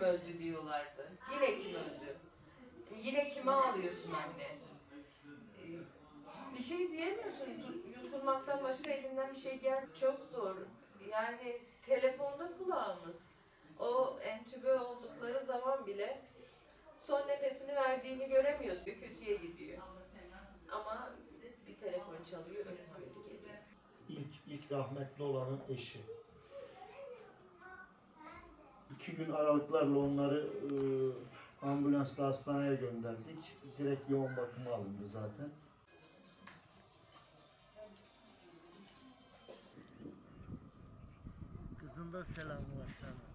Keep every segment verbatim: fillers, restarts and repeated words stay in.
öldü diyorlardı. Yine kim öldü? Yine kime ağlıyorsun anne? Ee, Bir şey diyemiyorsun. Yutkunmaktan başka elinden bir şey gel. Çok zor. Yani telefonda kulağımız. O entübe oldukları zaman bile son nefesini verdiğini göremiyorsun. Kötüye gidiyor. Ama bir telefon çalıyor, ölüm haberi geliyor. İlk, ilk rahmetli olanın eşi. İki gün aralıklarla onları e, ambulansla hastaneye gönderdik. Direkt yoğun bakıma alındı zaten. Kızın da selamı var sana.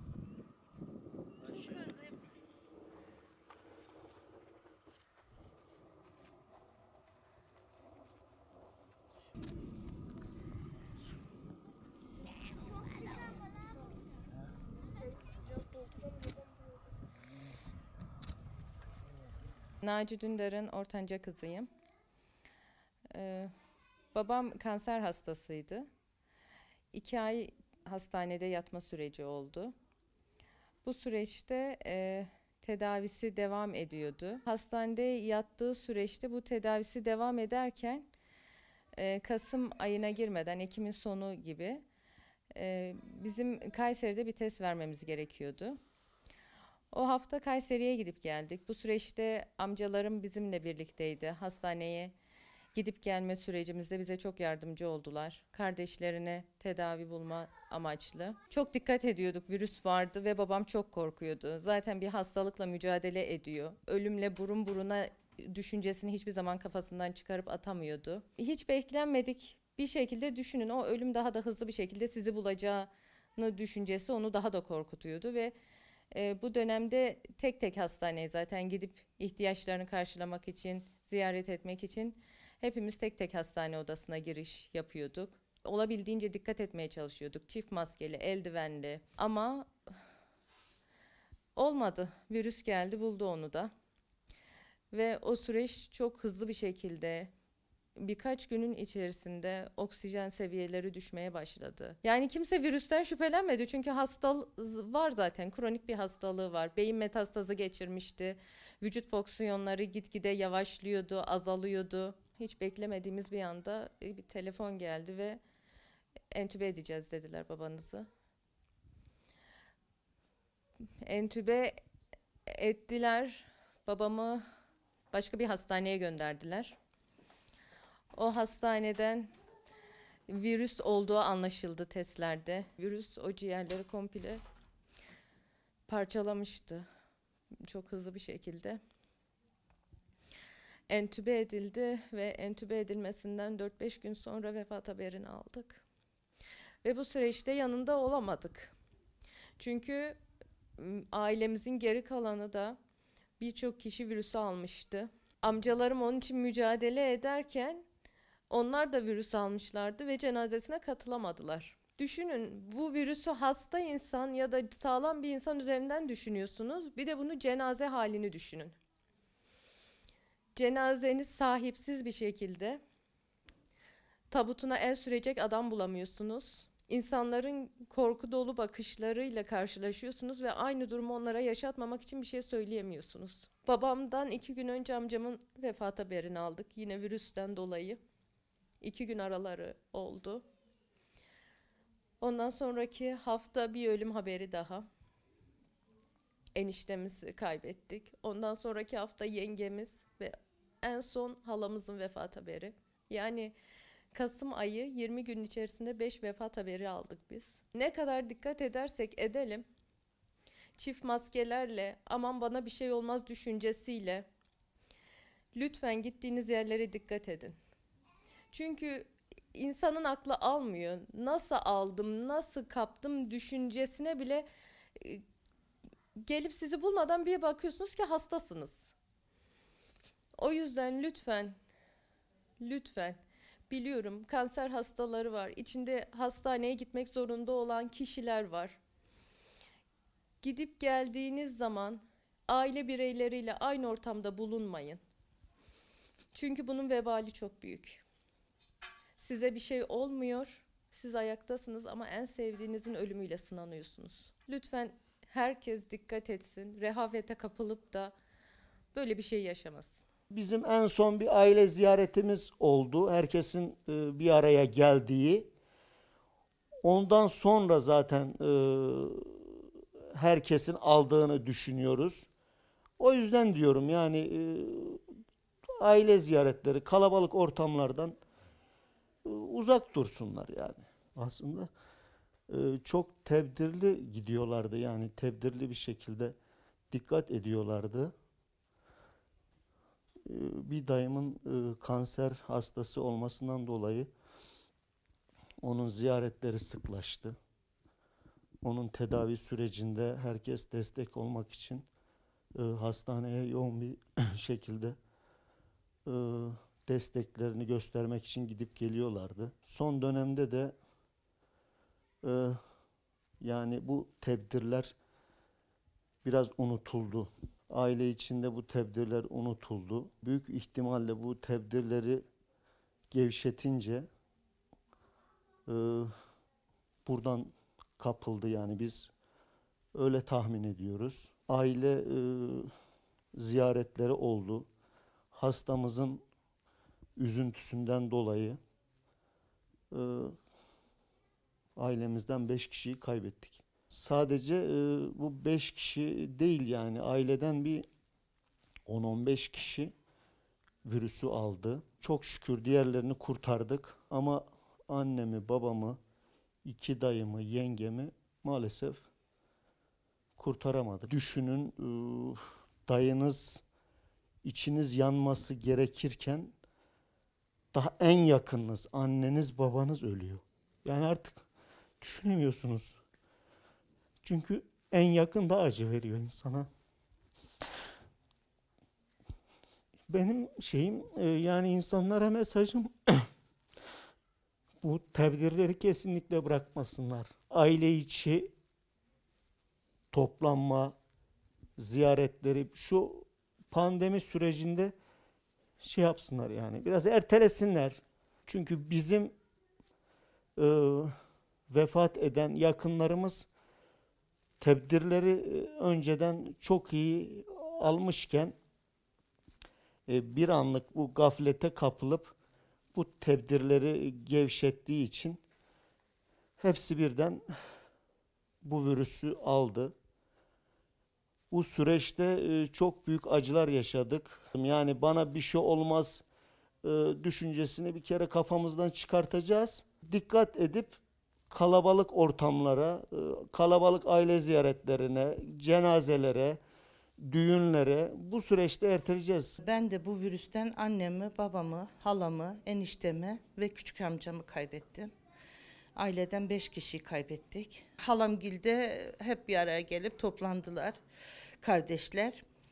Naci Dündar'ın ortanca kızıyım. Ee, babam kanser hastasıydı. İki ay hastanede yatma süreci oldu. Bu süreçte e, tedavisi devam ediyordu. Hastanede yattığı süreçte bu tedavisi devam ederken e, Kasım ayına girmeden Ekim'in sonu gibi e, bizim Kayseri'de bir test vermemiz gerekiyordu. O hafta Kayseri'ye gidip geldik. Bu süreçte amcalarım bizimle birlikteydi. Hastaneye gidip gelme sürecimizde bize çok yardımcı oldular. Kardeşlerine tedavi bulma amaçlı. Çok dikkat ediyorduk. Virüs vardı ve babam çok korkuyordu. Zaten bir hastalıkla mücadele ediyor. Ölümle burun buruna düşüncesini hiçbir zaman kafasından çıkarıp atamıyordu. Hiç beklenmedik bir şekilde düşünün, o ölüm daha da hızlı bir şekilde sizi bulacağını düşüncesi onu daha da korkutuyordu ve e, bu dönemde tek tek hastaneye zaten gidip ihtiyaçlarını karşılamak için, ziyaret etmek için hepimiz tek tek hastane odasına giriş yapıyorduk. Olabildiğince dikkat etmeye çalışıyorduk. Çift maskeli, eldivenli ama olmadı. Virüs geldi, buldu onu da. Ve o süreç çok hızlı bir şekilde birkaç günün içerisinde oksijen seviyeleri düşmeye başladı. Yani kimse virüsten şüphelenmedi çünkü hastalığı var zaten, kronik bir hastalığı var. Beyin metastazı geçirmişti. Vücut fonksiyonları gitgide yavaşlıyordu, azalıyordu. Hiç beklemediğimiz bir anda bir telefon geldi ve entübe edeceğiz dediler babanızı. Entübe ettiler. Babamı başka bir hastaneye gönderdiler. O hastaneden virüs olduğu anlaşıldı testlerde. Virüs o ciğerleri komple parçalamıştı. Çok hızlı bir şekilde. Entübe edildi ve entübe edilmesinden dört beş gün sonra vefat haberini aldık. Ve bu süreçte yanında olamadık. Çünkü ailemizin geri kalanı da birçok kişi virüsü almıştı. Amcalarım onun için mücadele ederken onlar da virüs almışlardı ve cenazesine katılamadılar. Düşünün, bu virüsü hasta insan ya da sağlam bir insan üzerinden düşünüyorsunuz. Bir de bunu cenaze halini düşünün. Cenazeniz sahipsiz bir şekilde, tabutuna el sürecek adam bulamıyorsunuz. İnsanların korku dolu bakışlarıyla karşılaşıyorsunuz ve aynı durumu onlara yaşatmamak için bir şey söyleyemiyorsunuz. Babamdan iki gün önce amcamın vefat haberini aldık. Yine virüsten dolayı. İki gün araları oldu. Ondan sonraki hafta bir ölüm haberi daha. Eniştemizi kaybettik. Ondan sonraki hafta yengemiz ve en son halamızın vefat haberi. Yani Kasım ayı yirmi gün içerisinde beş vefat haberi aldık biz. Ne kadar dikkat edersek edelim, çift maskelerle, aman bana bir şey olmaz düşüncesiyle lütfen gittiğiniz yerlere dikkat edin. Çünkü insanın aklı almıyor. Nasıl aldım, nasıl kaptım düşüncesine bile e, gelip sizi bulmadan bir bakıyorsunuz ki hastasınız. O yüzden lütfen, lütfen, biliyorum kanser hastaları var. İçinde hastaneye gitmek zorunda olan kişiler var. Gidip geldiğiniz zaman aile bireyleriyle aynı ortamda bulunmayın. Çünkü bunun vebali çok büyük. Size bir şey olmuyor, siz ayaktasınız ama en sevdiğinizin ölümüyle sınanıyorsunuz. Lütfen Herkes dikkat etsin, rehavete kapılıp da böyle bir şey yaşamasın. Bizim en son bir aile ziyaretimiz oldu. Herkesin e, bir araya geldiği. Ondan sonra zaten e, herkesin aldığını düşünüyoruz. O yüzden diyorum yani e, aile ziyaretleri, kalabalık ortamlardan e, uzak dursunlar yani. Aslında e, çok tedbirli gidiyorlardı yani tedbirli bir şekilde dikkat ediyorlardı. E, bir dayımın e, kanser hastası olmasından dolayı onun ziyaretleri sıklaştı. Onun tedavi sürecinde herkes destek olmak için e, hastaneye yoğun bir şekilde e, desteklerini göstermek için gidip geliyorlardı. Son dönemde de e, yani bu tedbirler biraz unutuldu. Aile içinde bu tedbirler unutuldu. Büyük ihtimalle bu tedbirleri gevşetince e, buradan kapıldı yani biz öyle tahmin ediyoruz. Aile e, ziyaretleri oldu. Hastamızın üzüntüsünden dolayı e, ailemizden beş kişiyi kaybettik. Sadece e, bu beş kişi değil yani aileden bir on on beş kişi virüsü aldı. Çok şükür diğerlerini kurtardık ama annemi, babamı, iki dayımı, yengemi maalesef kurtaramadık. Düşünün e, dayınız içiniz yanması gerekirken daha en yakınınız, anneniz, babanız ölüyor. Yani artık düşünemiyorsunuz. Çünkü en yakın da acı veriyor insana. Benim şeyim e, yani insanlara mesajım bu tedbirleri kesinlikle bırakmasınlar. Aile içi toplanma, ziyaretleri şu pandemi sürecinde şey yapsınlar yani biraz ertelesinler. Çünkü bizim e, vefat eden yakınlarımız tedbirleri e, önceden çok iyi almışken e, bir anlık bu gaflete kapılıp bu tedbirleri gevşettiği için hepsi birden bu virüsü aldı. Bu süreçte e, çok büyük acılar yaşadık. Yani bana bir şey olmaz e, düşüncesini bir kere kafamızdan çıkartacağız. Dikkat edip kalabalık ortamlara, e, kalabalık aile ziyaretlerine, cenazelere, düğünlere bu süreçte erteleyeceğiz. Ben de bu virüsten annemi, babamı, halamı, eniştemi ve küçük amcamı kaybettim. Aileden beş kişiyi kaybettik. Halamgilde hep bir araya gelip toplandılar kardeşler.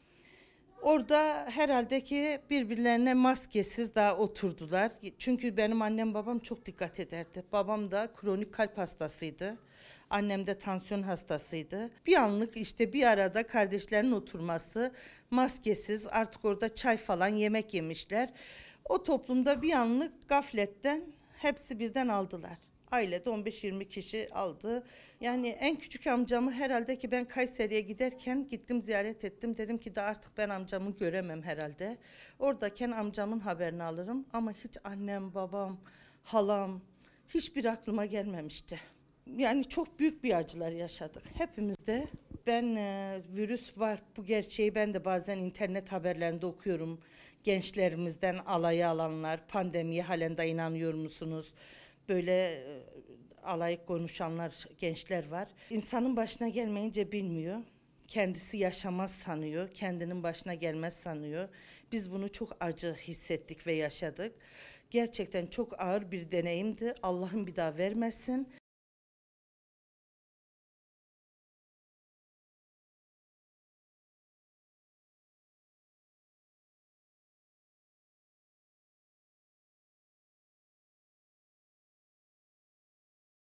Orada herhalde ki birbirlerine maskesiz daha oturdular. Çünkü benim annem babam çok dikkat ederdi. Babam da kronik kalp hastasıydı. Annem de tansiyon hastasıydı. Bir anlık işte bir arada kardeşlerin oturması, maskesiz artık orada çay falan yemek yemişler. O toplumda bir anlık gafletten hepsi birden aldılar. Ailede on beş yirmi kişi aldı. Yani en küçük amcamı herhalde ki ben Kayseri'ye giderken gittim ziyaret ettim. Dedim ki de artık ben amcamı göremem herhalde. Oradayken amcamın haberini alırım. Ama hiç annem, babam, halam hiçbir aklıma gelmemişti. Yani çok büyük bir acılar yaşadık hepimiz de. Ben e, virüs var bu gerçeği ben de bazen internet haberlerinde okuyorum. Gençlerimizden alaya alanlar, pandemiye halen de inanıyor musunuz? Böyle e, alay konuşanlar, gençler var. İnsanın başına gelmeyince bilmiyor. Kendisi yaşamaz sanıyor, kendinin başına gelmez sanıyor. Biz bunu çok acı hissettik ve yaşadık. Gerçekten çok ağır bir deneyimdi. Allah'ım bir daha vermesin.